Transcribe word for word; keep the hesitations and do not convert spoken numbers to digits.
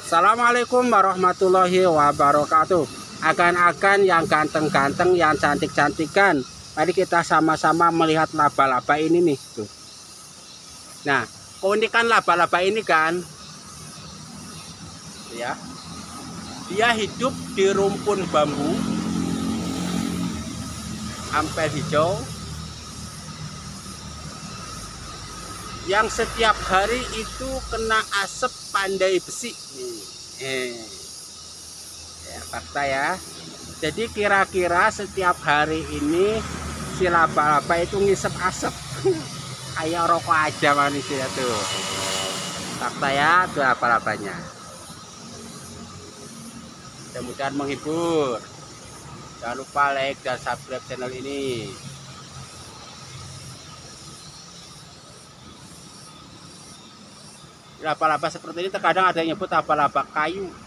Assalamualaikum warahmatullahi wabarakatuh. Akan-akan yang ganteng-ganteng, yang cantik-cantikan, mari kita sama-sama melihat laba-laba ini nih tuh. Nah, keunikan laba-laba ini kan ya, dia hidup di rumpun bambu ampel hijau yang setiap hari itu kena asap pandai besi. Eh, ya, fakta ya. Jadi kira-kira setiap hari ini si laba-laba itu ngisep asap. Kayak rokok aja manusia tuh. Fakta ya, tuh laba-labanya. Mudah-mudahan menghibur. Jangan lupa like dan subscribe channel ini. Laba-laba seperti ini terkadang ada yang nyebut laba-laba kayu.